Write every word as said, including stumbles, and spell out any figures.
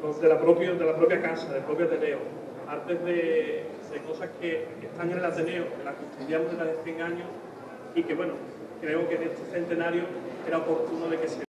de la, propio, de la propia casa, del propio Ateneo, artes de, de cosas que, que están en el Ateneo, que las custodiamos desde hace cien años y que, bueno, creo que en este centenario era oportuno de que se